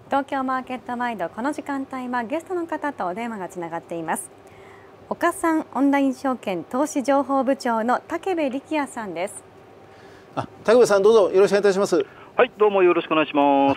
東京マーケットワイド、この時間帯はゲストの方とお電話がつながっています。岡三オンライン証券投資情報部長の武部力也さんです。 武部さん、どうぞよろしくお願いいたします。 はい、どうもよろしくお願いします。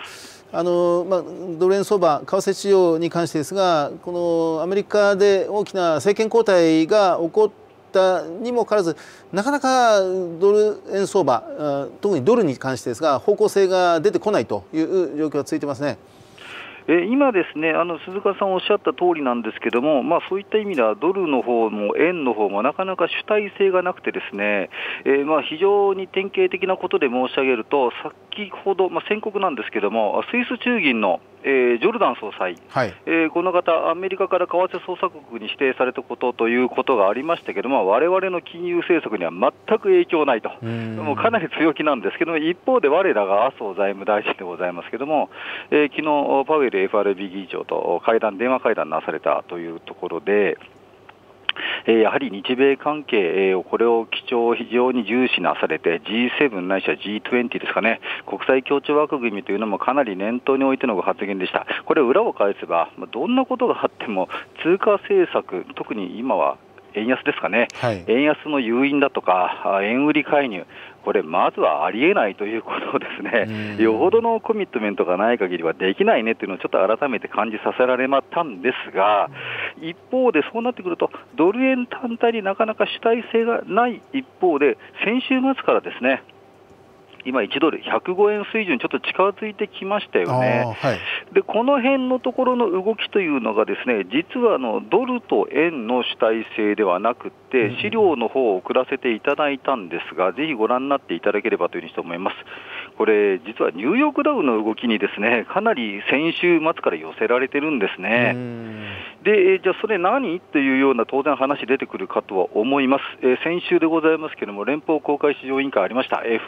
ドル円相場、為替市場に関してですが、このアメリカで大きな政権交代が起こったにもかかわらず、なかなかドル円相場、特にドルに関してですが、方向性が出てこないという状況が続いてますね。 今ですね、鈴鹿さんおっしゃった通りなんですけども、そういった意味ではドルの方も円の方もなかなか主体性がなくてですね、非常に典型的なことで申し上げると、先ほど、宣告なんですけども、スイス中銀のジョルダン総裁、 はい、 この方、アメリカから為替操作国に指定されたことということがありましたけども、我々の金融政策には全く影響ないと、もうかなり強気なんですけども、一方で我らが麻生財務大臣でございますけども、昨日パウエル FRB 議長と電話会談なされたというところで、やはり日米関係、これを非常に重視なされて G7 ないしは G20 ですかね、国際協調枠組みというのもかなり念頭に置いてのご発言でした。これ裏を返せば、どんなことがあっても通貨政策、特に今は円安ですかね、はい、円安の誘引だとか円売り介入、これまずはありえないということをですね、よほどのコミットメントがない限りはできないねというのをちょっと改めて感じさせられましたんですが、一方でそうなってくるとドル円単体になかなか主体性がない一方で、先週末からですね、今1ドル105円水準ちょっと近づいてきましたよね。はい、でこの辺のところの動きというのがですね、実はドルと円の主体性ではなくて、資料の方を送らせていただいたんですが、ぜひご覧になっていただければというふうに思います。これ実はニューヨークダウの動きにですね、かなり先週末から寄せられてるんですね。でじゃあそれ何というような当然話出てくるかとは思います。先週でございますけれども、連邦公開市場委員会ありました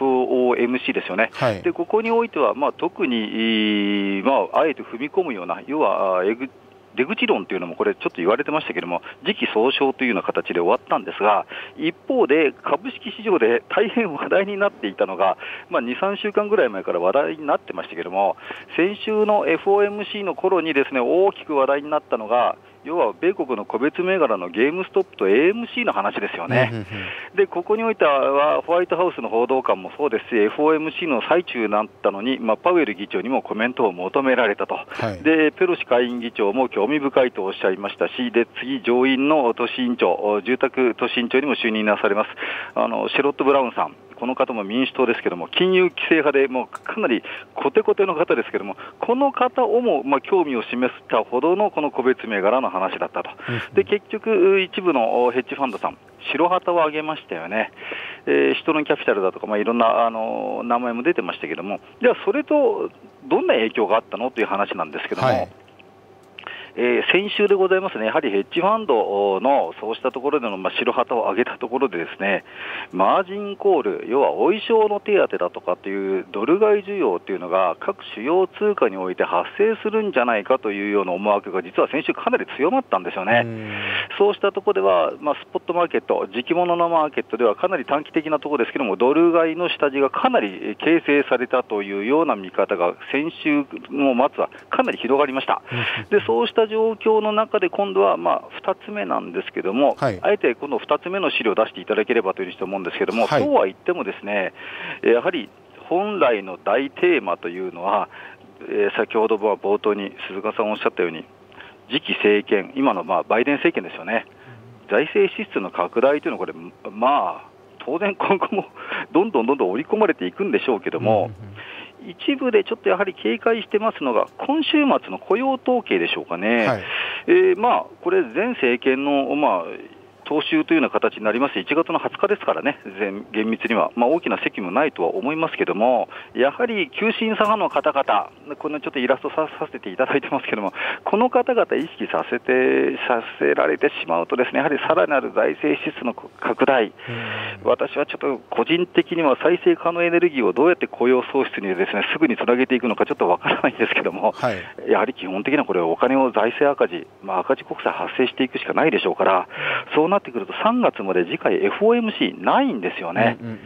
FOMC ですよね。はい、でここにおいては、特に、あえて踏み込むような、要は出口論というのもこれちょっと言われてましたけれども、時期尚早というような形で終わったんですが、一方で株式市場で大変話題になっていたのが、2、3週間ぐらい前から話題になってましたけれども、先週の FOMC の頃にですね、大きく話題になったのが、要は米国の個別銘柄のゲームストップと AMC の話ですよね。でここにおいてはホワイトハウスの報道官もそうですし、 FOMC の最中になったのに、パウエル議長にもコメントを求められたと、はい、でペロシ下院議長も興味深いとおっしゃいましたし、で次上院の都市委員長、住宅都市委員長にも就任なされますシェロット・ブラウンさん、この方も民主党ですけども、金融規制派でもうかなりコテコテの方ですけども、この方をも興味を示したほどのこの個別銘柄の話だったと。で結局一部のヘッジファンドさん白旗を上げましたよね。人のキャピタルだとか、いろんな名前も出てましたけども、じゃあそれとどんな影響があったのという話なんですけども、はい、先週でございますね、やはりヘッジファンドのそうしたところでの白旗を上げたところでですね、マージンコール、要はお衣装の手当だとかというドル買い需要というのが各主要通貨において発生するんじゃないかというような思惑が実は先週かなり強まったんですよね。そうしたところでは、スポットマーケット、時期物のマーケットではかなり短期的なところですけども、ドル買いの下地がかなり形成されたというような見方が先週の末はかなり広がりました。でそうした状況の中で今度は2つ目なんですけども、はい、あえてこの2つ目の資料を出していただければというふうに思うんですけども、はい、そうは言ってもですね、やはり本来の大テーマというのは、先ほど冒頭に鈴鹿さんおっしゃったように、次期政権、今のバイデン政権ですよね、財政支出の拡大というのはこれ、当然今後もどんどん織り込まれていくんでしょうけども、一部でちょっとやはり警戒してますのが今週末の雇用統計でしょうかね。はい、これ前政権の踏襲というような形になります。1月の20日ですからね、厳密には、大きな責務ないとは思いますけども、やはり急進左派の方々、このちょっとイラストさせていただいてますけども、この方々意識させられてしまうとですね、やはりさらなる財政支出の拡大、私はちょっと個人的には再生可能エネルギーをどうやって雇用創出にですねすぐにつなげていくのかちょっとわからないんですけども、はい、やはり基本的にはこれお金を財政赤字、赤字国債発生していくしかないでしょうから、そうなってくると3月まで次回 FOMC ないんですよね。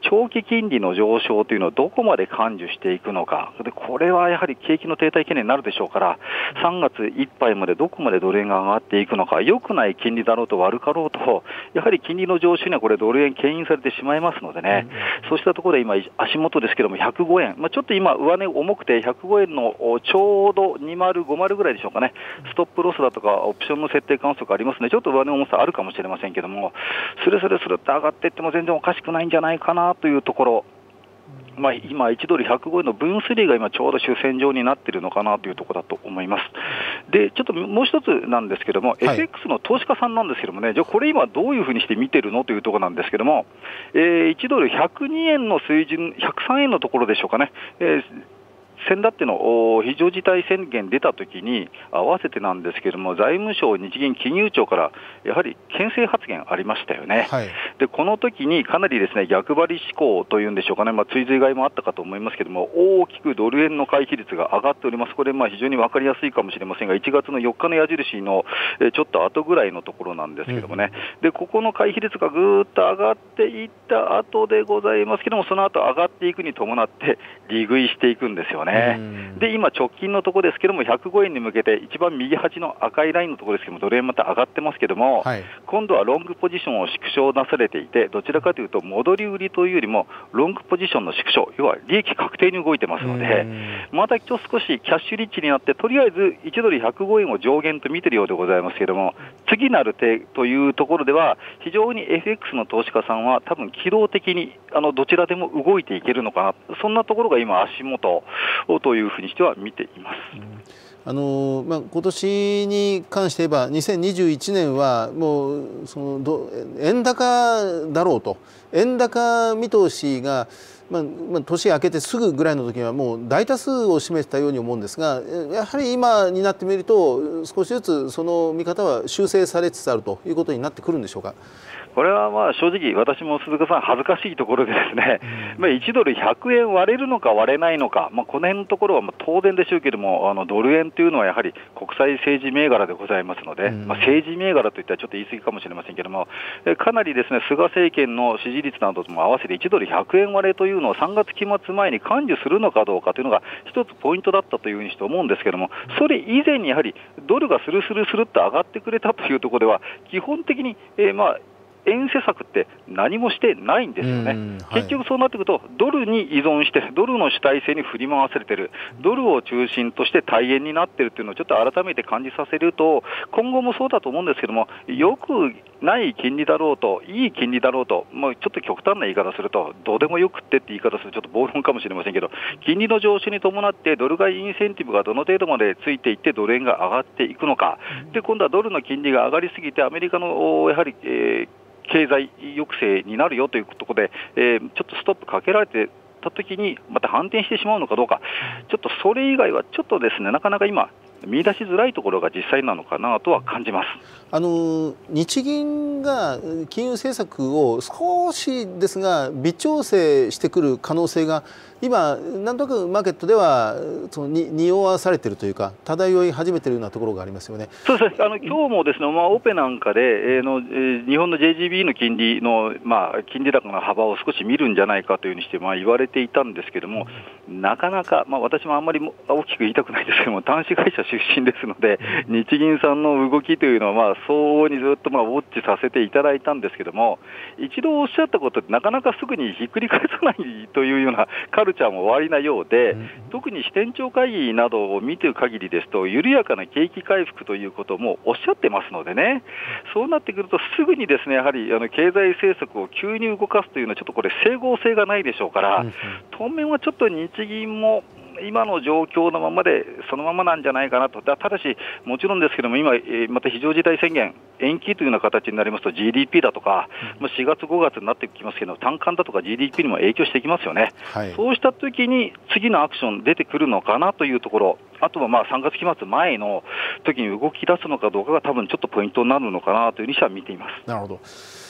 長期金利の上昇というのをどこまで感受していくのか、でこれはやはり景気の停滞懸念になるでしょうから、3月いっぱいまでどこまでドル円が上がっていくのか、良くない金利だろうと悪かろうと、やはり金利の上昇にはこれ、ドル円、牽引されてしまいますのでね、そうしたところで今、足元ですけども、105円、ちょっと今、上値重くて、105円のちょうど20、50ぐらいでしょうかね、ストップロスだとか、オプションの設定観測ありますので、ちょっと上値重さあるかもしれませんけども、スルスルスルって上がっていっても全然おかしくないんじゃないかなというところ。今、1ドル105円の分水嶺が今、ちょうど主戦場になっているのかなというところだと思います。で、ちょっともう一つなんですけども、FX の投資家さんなんですけどもね、じゃあ、これ今、どういうふうにして見てるのというところなんですけども、1ドル102円の水準、103円のところでしょうかね。先だっての非常事態宣言出たときに合わせてなんですけれども、財務省、日銀、金融庁からやはり牽制発言ありましたよね。でこの時にかなりですね、逆張り志向というんでしょうかね、追随買いもあったかと思いますけれども、大きくドル円の買い比率が上がっております。これ非常に分かりやすいかもしれませんが、1月の4日の矢印のちょっと後ぐらいのところなんですけどもね、でここの買い比率がぐーっと上がっていった後でございますけども、その後上がっていくに伴って利食いしていくんですよね。で今、直近のところですけども、105円に向けて一番右端の赤いラインのところですけども、ドル円また上がってますけども、今度はロングポジションを縮小なされていて、どちらかというと戻り売りというよりもロングポジションの縮小、要は利益確定に動いてますので、また少しキャッシュリッチになって、とりあえず1ドル105円を上限と見ているようでございますけれども、次なる手というところでは非常に FX の投資家さんは多分機動的にどちらでも動いていけるのかな、そんなところが今足元というふうにしては見ています。 今年に関して言えば2021年はもう円高だろうと、円高見通しが年明けてすぐぐらいの時にはもう大多数を占めてたように思うんですが、やはり今になってみると少しずつその見方は修正されつつあるということになってくるんでしょうか。 これは正直、私も鈴鹿さん、恥ずかしいところでですね、1ドル100円割れるのか割れないのか、この辺のところは当然でしょうけれども、ドル円というのはやはり国際政治銘柄でございますので、政治銘柄といったらちょっと言い過ぎかもしれませんけれども、かなりですね、菅政権の支持率などとも合わせて1ドル100円割れというのを3月期末前に感受するのかどうかというのが一つポイントだったというふうにして思うんですけれども、それ以前にやはりドルがスルスルスルっと上がってくれたというところでは、基本的に円施策って何もしてないんですよね。結局そうなってくると、ドルに依存して、ドルの主体性に振り回されている、ドルを中心として大円になっているというのをちょっと改めて感じさせると、今後もそうだと思うんですけども、よくない金利だろうと、いい金利だろうと、ちょっと極端な言い方すると、どうでもよくってって言い方するとちょっと暴論かもしれませんけど、金利の上昇に伴ってドル買いインセンティブがどの程度までついていってドル円が上がっていくのか、で今度はドルの金利が上がりすぎてアメリカのやはり、経済抑制になるよというところで、ちょっとストップかけられてたときにまた反転してしまうのかどうか、ちょっとそれ以外はちょっとですね、なかなか今見出しづらいところが実際なのかなとは感じます。 日銀が金融政策を少しですが微調整してくる可能性が今なんとなくマーケットでは匂わされているというか、漂い始めているようなところがありますよね。 そうです。今日もですね、オペなんかで、日本の JGB の金利の、金利高の幅を少し見るんじゃないかというふうにして言われていたんですけども、なかなか、私もあんまり大きく言いたくないですけども、端子会社出身ですので、日銀さんの動きというのは相応にずっとウォッチさせていただいたんですけども、一度おっしゃったことってなかなかすぐにひっくり返さないというようなカルチャーも終わりなようで、特に支店長会議などを見ている限りですと、緩やかな景気回復ということもおっしゃってますのでね、そうなってくるとすぐにですね、やはり経済政策を急に動かすというのはちょっとこれ整合性がないでしょうから、当面はちょっと日銀も今の状況のままでそのままなんじゃないかなと。ただしもちろんですけども、今また非常事態宣言延期というような形になりますと GDP だとか、4月5月になってきますけど、単価だとか GDP にも影響してきますよね。そうしたときに次のアクション出てくるのかなというところ、あとは3月期末前の時に動き出すのかどうかが多分ちょっとポイントになるのかなというふうにしては見ています。 なるほど。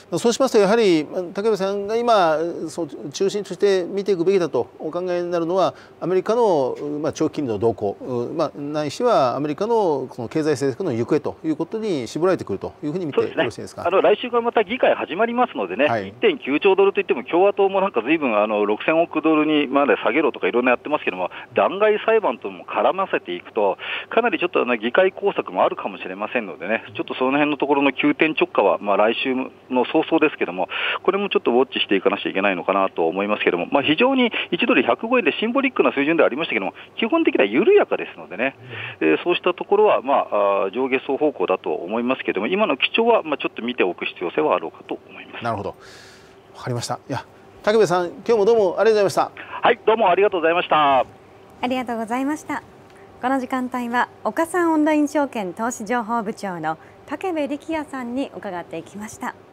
そうしますとやはり武部さんが今中心として見ていくべきだとお考えになるのはアメリカの長期金利の動向、ないしはアメリカのその経済政策の行方ということに絞られてくるというふうに見てよろしいですか。 来週からまた議会始まりますのでね、はい、1.9 兆ドルといっても共和党もなんかずいぶん6000億ドルにまで下げろとかいろんなやってますけども、弾劾裁判とも絡ませていくとかなりちょっと議会工作もあるかもしれませんのでね、ちょっとその辺のところの急転直下は来週の早々ですけども、これもちょっとウォッチしていかなきゃいけないのかなと思いますけども、非常に1ドル105円でシンボリックな水準ではありましたけども、基本的には緩やかですのでね、そうしたところは上下双方向だと思いますけども、今の基調はちょっと見ておく必要性はあろうかと思います。 なるほど、わかりました。いや、武部さん、今日もどうもありがとうございました。 はい、どうもありがとうございました。 ありがとうございました。この時間帯は岡三オンライン証券投資情報部長の武部力也さんに伺っていきました。